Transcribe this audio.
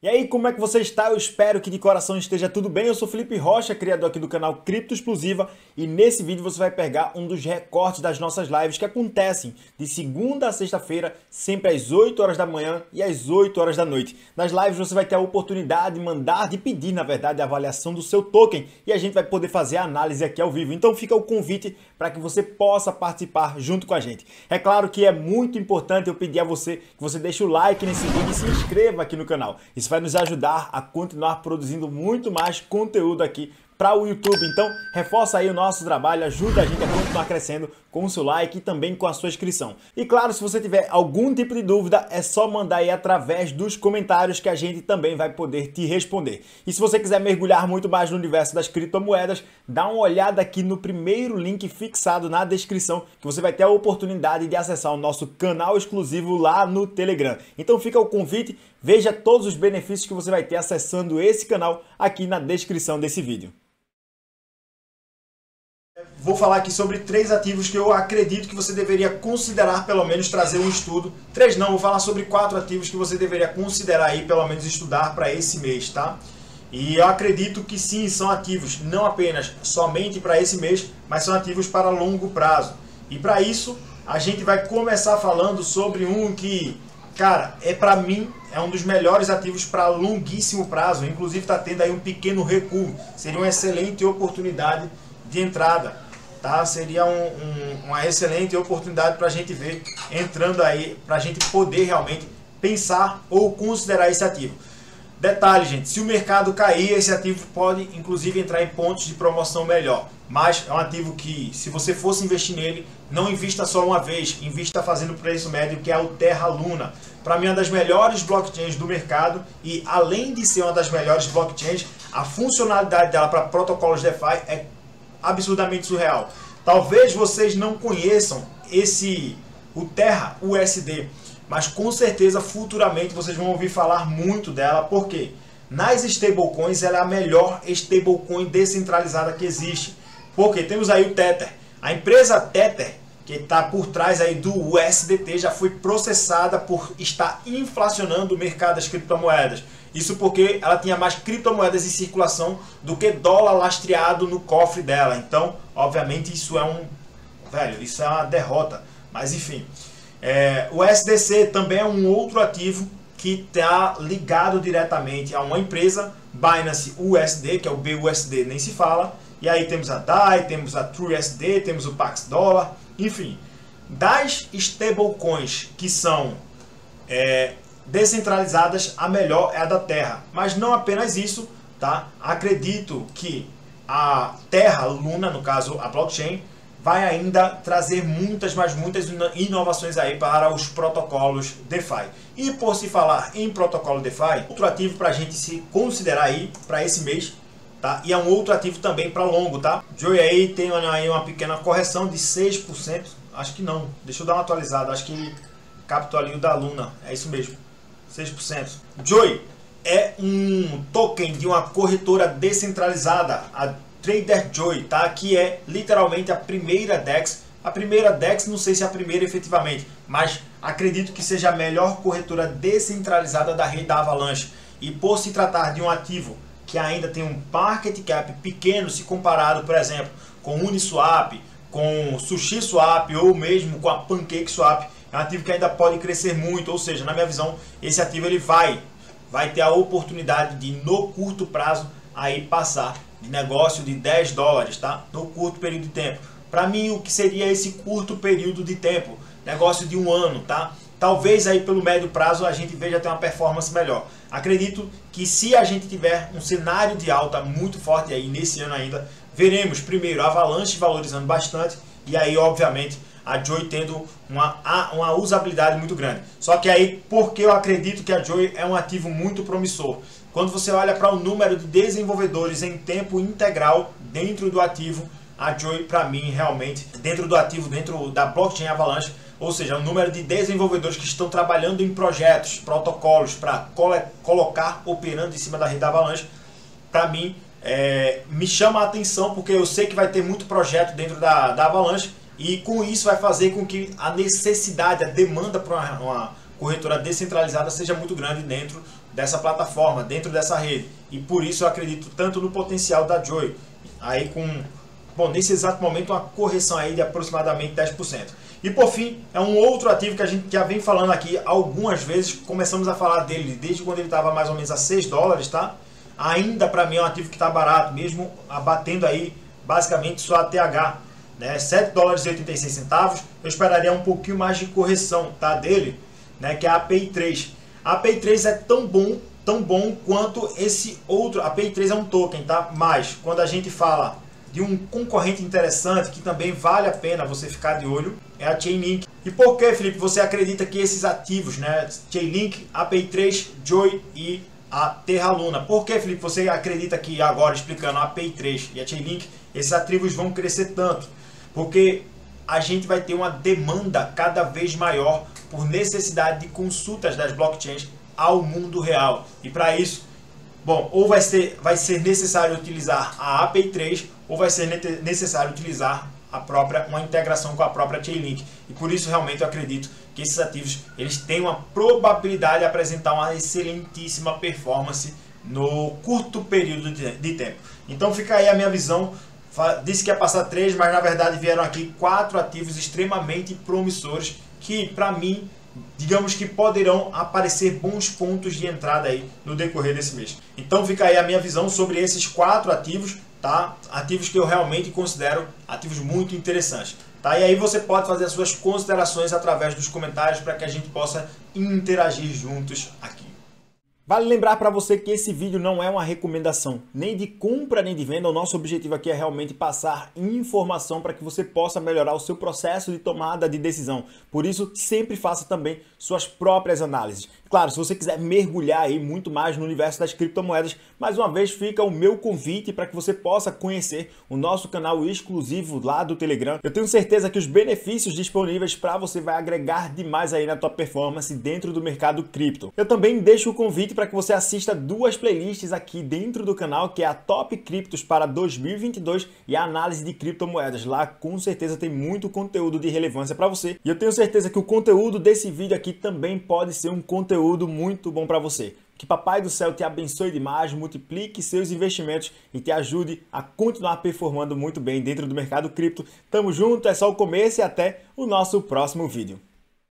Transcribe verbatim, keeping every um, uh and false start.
E aí, como é que você está? Eu espero que de coração esteja tudo bem. Eu sou Felipe Rocha, criador aqui do canal Cripto Explosiva, e nesse vídeo você vai pegar um dos recortes das nossas lives que acontecem de segunda a sexta-feira, sempre às oito horas da manhã e às oito horas da noite. Nas lives você vai ter a oportunidade de mandar, de pedir, na verdade, a avaliação do seu token e a gente vai poder fazer a análise aqui ao vivo. Então fica o convite para que você possa participar junto com a gente. É claro que é muito importante eu pedir a você que você deixe o like nesse vídeo e se inscreva aqui no canal. Isso vai nos ajudar a continuar produzindo muito mais conteúdo aqui para o YouTube. Então, reforça aí o nosso trabalho, ajuda a gente a continuar crescendo com o seu like e também com a sua inscrição. E claro, se você tiver algum tipo de dúvida, é só mandar aí através dos comentários que a gente também vai poder te responder. E se você quiser mergulhar muito mais no universo das criptomoedas, dá uma olhada aqui no primeiro link fixado na descrição, que você vai ter a oportunidade de acessar o nosso canal exclusivo lá no Telegram. Então fica o convite, veja todos os benefícios que você vai ter acessando esse canal aqui na descrição desse vídeo. Vou falar aqui sobre três ativos que eu acredito que você deveria considerar, pelo menos trazer um estudo. Três não, vou falar sobre quatro ativos que você deveria considerar aí, pelo menos estudar para esse mês, tá? E eu acredito que sim, são ativos não apenas somente para esse mês, mas são ativos para longo prazo. E para isso, a gente vai começar falando sobre um que, cara, é para mim, é um dos melhores ativos para longuíssimo prazo. Inclusive está tendo aí um pequeno recuo. Seria uma excelente oportunidade de entrada, tá? Seria um, um, uma excelente oportunidade para a gente ver entrando aí, para a gente poder realmente pensar ou considerar esse ativo. Detalhe, gente, se o mercado cair, esse ativo pode inclusive entrar em pontos de promoção melhor, mas é um ativo que, se você fosse investir nele, não invista só uma vez, invista fazendo preço médio, que é o Terra Luna. Para mim é uma das melhores blockchains do mercado e, além de ser uma das melhores blockchains, a funcionalidade dela para protocolos DeFi é absurdamente surreal. Talvez vocês não conheçam esse o Terra U S D, mas com certeza futuramente vocês vão ouvir falar muito dela, porque nas stablecoins ela é a melhor stablecoin descentralizada que existe. Porque temos aí o Tether, a empresa Tether, que está por trás aí do U S D T, já foi processada por estar inflacionando o mercado das criptomoedas. Isso porque ela tinha mais criptomoedas em circulação do que dólar lastreado no cofre dela. Então, obviamente, isso é um... Velho, isso é uma derrota. Mas, enfim. É, o S D C também é um outro ativo que está ligado diretamente a uma empresa, Binance U S D, que é o B U S D, nem se fala. E aí temos a D A I, temos a TrueUSD, temos o Pax Dollar. Enfim, das stablecoins que são... É, descentralizadas, a melhor é a da Terra, mas não apenas isso, tá? Acredito que a Terra Luna, no caso a blockchain, vai ainda trazer muitas, mas muitas inovações aí para os protocolos DeFi. E por se falar em protocolo DeFi, outro ativo para a gente se considerar aí para esse mês, tá? E é um outro ativo também para longo, tá? Joy aí tem aí uma pequena correção de seis por cento, acho que não, deixa eu dar uma atualizada, acho que ele captou ali o da Luna, é isso mesmo. seis por cento. Joy é um token de uma corretora descentralizada, a TraderJoy, tá? Que é literalmente a primeira DEX. A primeira DEX, não sei se é a primeira efetivamente, mas acredito que seja a melhor corretora descentralizada da rede da Avalanche. E por se tratar de um ativo que ainda tem um market cap pequeno se comparado, por exemplo, com Uniswap, com SushiSwap ou mesmo com a PancakeSwap, é um ativo que ainda pode crescer muito, ou seja, na minha visão, esse ativo ele vai, vai ter a oportunidade de, no curto prazo, aí passar de negócio de dez dólares, tá? No curto período de tempo. Para mim, o que seria esse curto período de tempo? Negócio de um ano, tá? Talvez aí pelo médio prazo a gente veja ter uma performance melhor. Acredito que se a gente tiver um cenário de alta muito forte aí nesse ano ainda, veremos primeiro a Avalanche valorizando bastante e aí, obviamente, a Joy tendo uma, uma usabilidade muito grande. Só que aí, porque eu acredito que a Joy é um ativo muito promissor. Quando você olha para o número de desenvolvedores em tempo integral dentro do ativo, a Joy, para mim, realmente, dentro do ativo, dentro da blockchain Avalanche, ou seja, o número de desenvolvedores que estão trabalhando em projetos, protocolos, para colocar operando em cima da rede da Avalanche, para mim, é, me chama a atenção, porque eu sei que vai ter muito projeto dentro da, da Avalanche, e com isso vai fazer com que a necessidade, a demanda para uma, uma corretora descentralizada seja muito grande dentro dessa plataforma, dentro dessa rede. E por isso eu acredito tanto no potencial da Joy. Aí com, bom, nesse exato momento uma correção aí de aproximadamente dez por cento. E por fim, é um outro ativo que a gente já vem falando aqui algumas vezes. Começamos a falar dele desde quando ele estava mais ou menos a seis dólares, tá? Ainda para mim é um ativo que está barato, mesmo abatendo aí basicamente só a T H, né? sete dólares e oitenta e seis centavos. Eu esperaria um pouquinho mais de correção, tá, dele, né, que é a A P I três. A A P I três é tão bom, tão bom quanto esse outro. A A P I três é um token, tá? Mas quando a gente fala de um concorrente interessante que também vale a pena você ficar de olho, é a Chainlink. E por que, Felipe, você acredita que esses ativos, né, Chainlink, A P I três, Joy e a Terra Luna? Por que, Felipe, você acredita que agora, explicando a A P I três e a Chainlink, esses ativos vão crescer tanto? Porque a gente vai ter uma demanda cada vez maior por necessidade de consultas das blockchains ao mundo real. E para isso, bom, ou vai ser, vai ser necessário utilizar a A P I três ou vai ser necessário utilizar a própria, uma integração com a própria Chainlink. E por isso realmente eu acredito que esses ativos eles têm uma probabilidade de apresentar uma excelentíssima performance no curto período de tempo. Então fica aí a minha visão. Disse que ia passar três, mas na verdade vieram aqui quatro ativos extremamente promissores que, para mim, digamos que poderão aparecer bons pontos de entrada aí no decorrer desse mês. Então fica aí a minha visão sobre esses quatro ativos, tá? Ativos que eu realmente considero ativos muito interessantes, tá? E aí você pode fazer as suas considerações através dos comentários para que a gente possa interagir juntos aqui. Vale lembrar para você que esse vídeo não é uma recomendação nem de compra nem de venda. O nosso objetivo aqui é realmente passar informação para que você possa melhorar o seu processo de tomada de decisão. Por isso, sempre faça também suas próprias análises. Claro, se você quiser mergulhar aí muito mais no universo das criptomoedas, mais uma vez fica o meu convite para que você possa conhecer o nosso canal exclusivo lá do Telegram. Eu tenho certeza que os benefícios disponíveis para você vai agregar demais aí na tua performance dentro do mercado cripto. Eu também deixo o convite para que você assista duas playlists aqui dentro do canal, que é a Top Criptos para dois mil e vinte e dois e a análise de criptomoedas. Lá com certeza tem muito conteúdo de relevância para você. E eu tenho certeza que o conteúdo desse vídeo aqui também pode ser um conteúdo muito bom para você. Que Papai do Céu te abençoe demais, multiplique seus investimentos e te ajude a continuar performando muito bem dentro do mercado cripto. Tamo junto, é só o começo e até o nosso próximo vídeo.